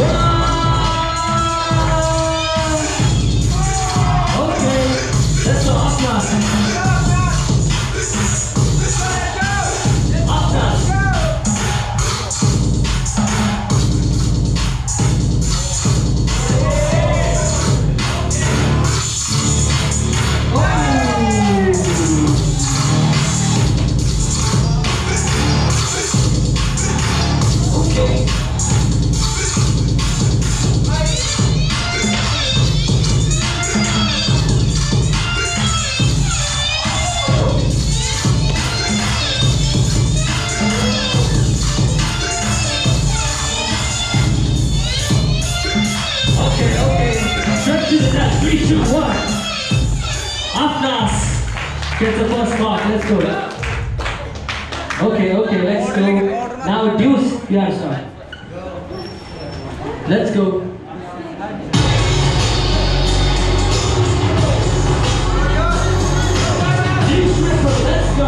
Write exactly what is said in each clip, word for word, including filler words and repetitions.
Three, two, one. Afnas gets the first mark. Let's go. Okay, okay, let's go. Now Deuce, you have to start. Let's go. Deuce triple, let's go.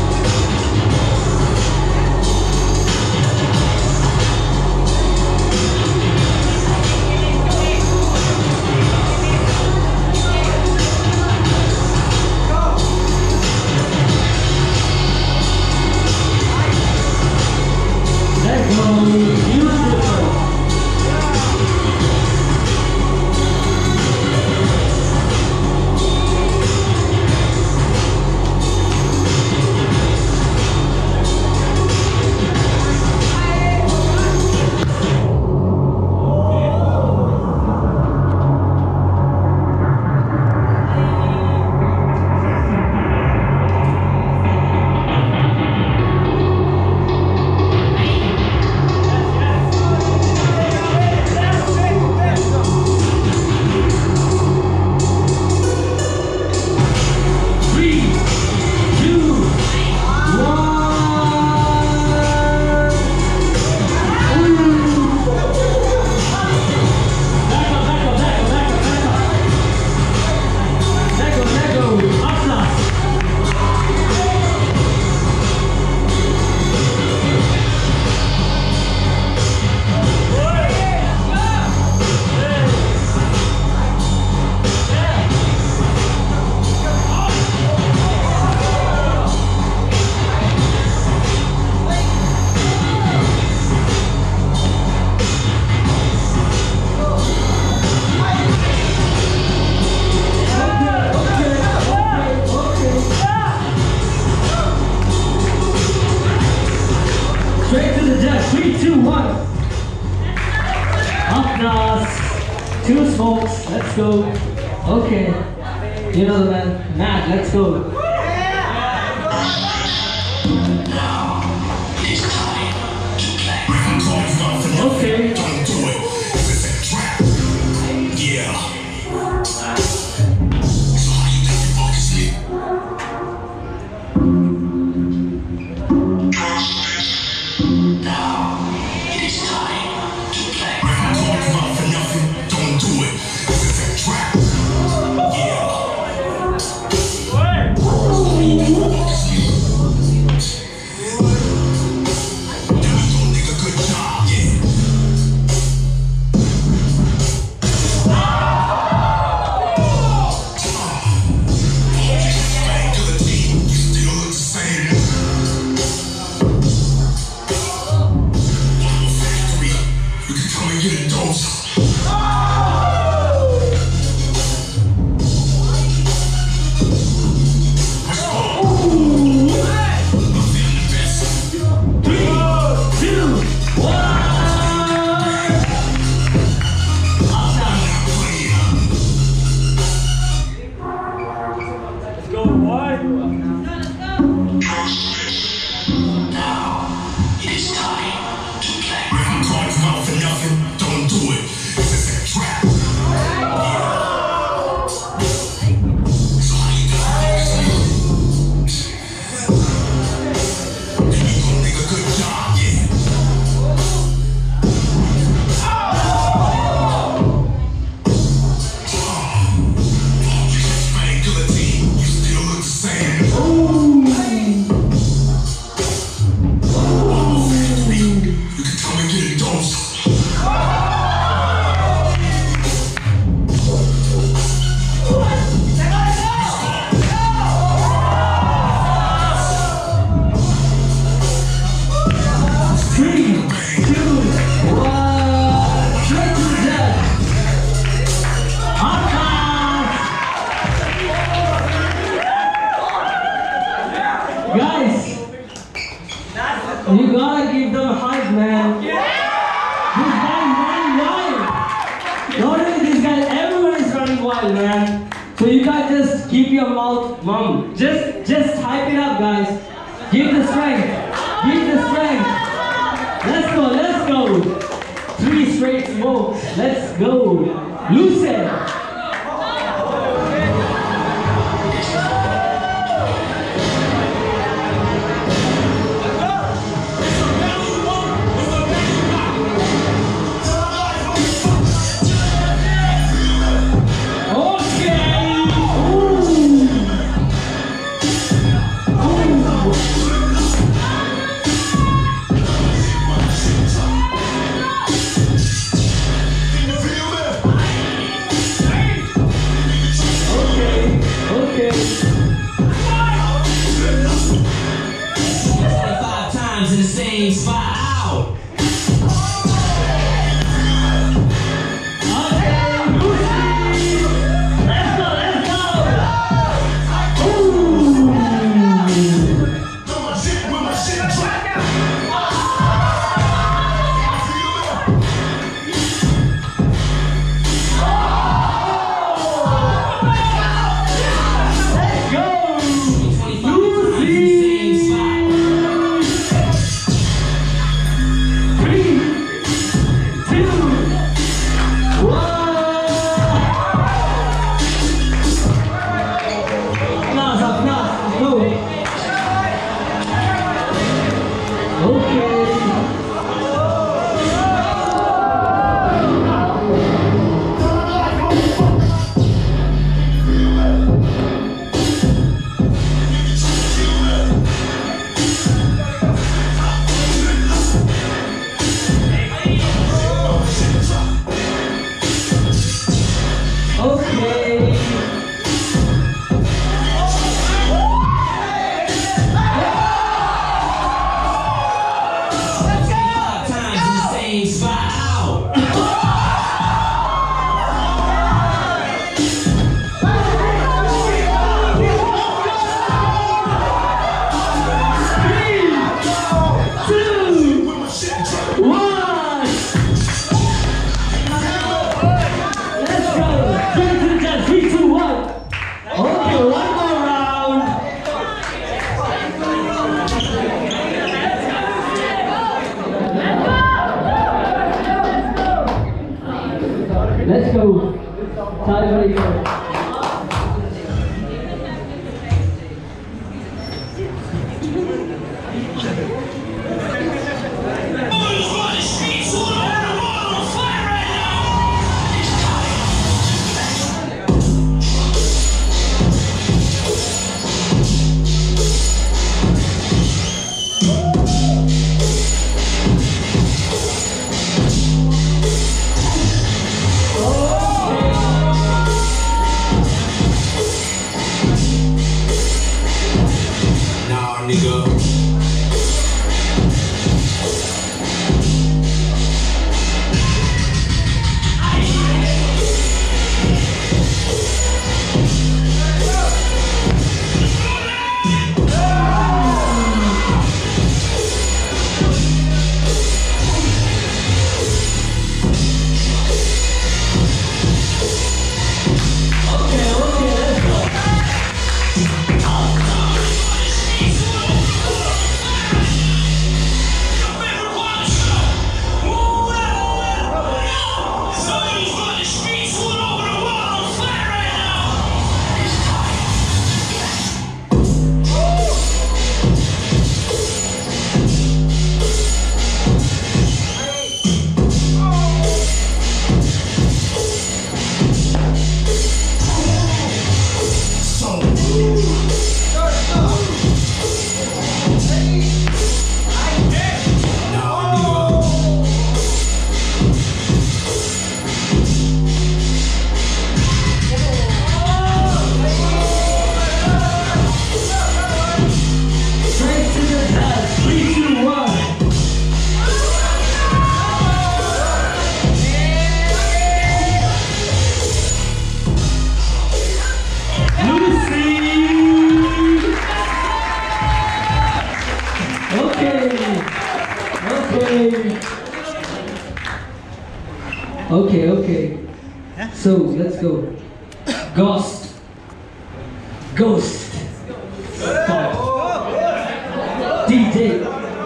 Three, two, one. Afnas, two smokes, let's go. Okay, you know the man. Matt, let's go. Okay. What? Guys, you gotta give them hype, man. This guy is running wild. Not only this guy, everyone is running wild, man. So you guys just keep your mouth mum. Just, just hype it up, guys. Give the strength. Give the strength. Let's go, let's go. Three straight smokes. Let's go. Lucid. In the same spot. Ow! Let's go. Time for you. Okay, okay. So let's go. Ghost. Ghost. Start. D J.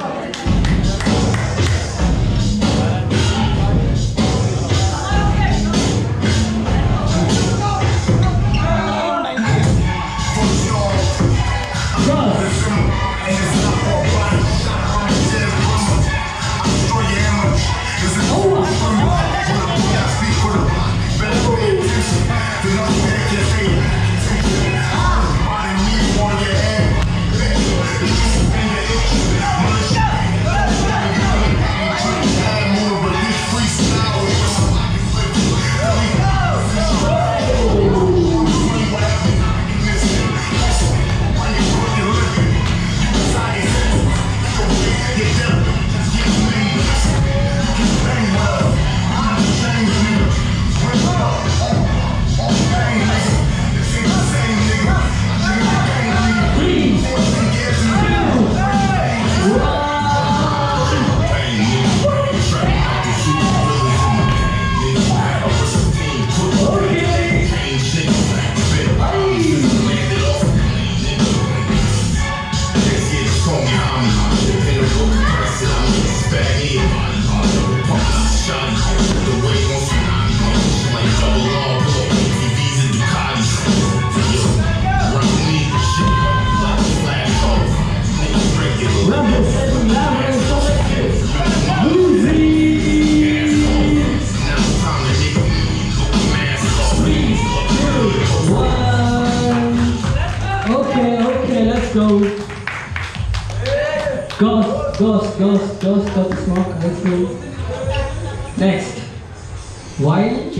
Ghost, ghost, ghost, ghost, got the smoke, let's go. Next. Wild.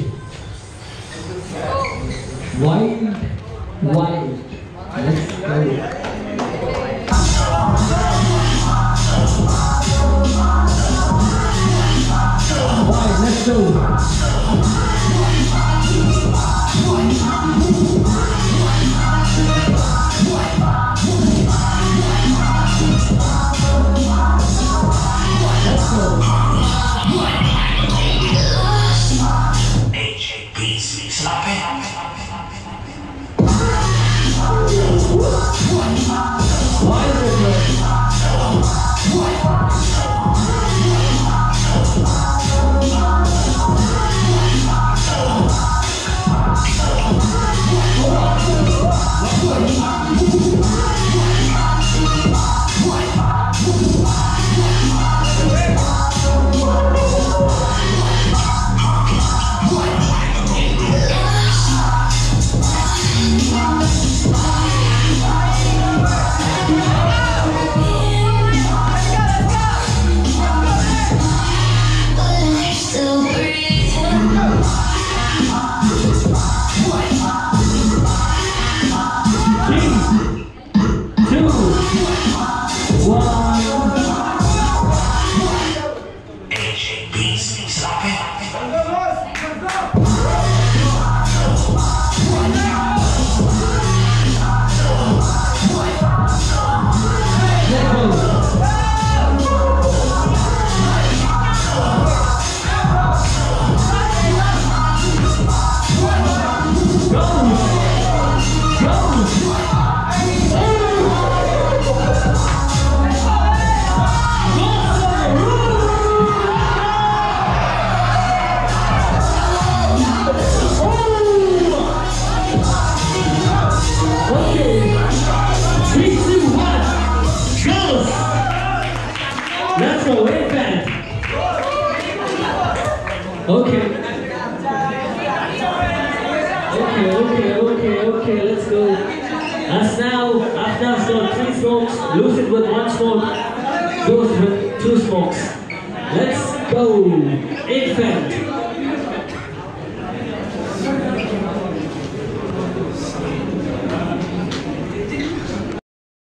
Wild. Wild. Let's go. Wild, let's go. Let's go, wait band. Okay. Okay, okay, okay, okay, let's go. As now, after some three smokes, Lucid with one smoke, Ghost with two smokes.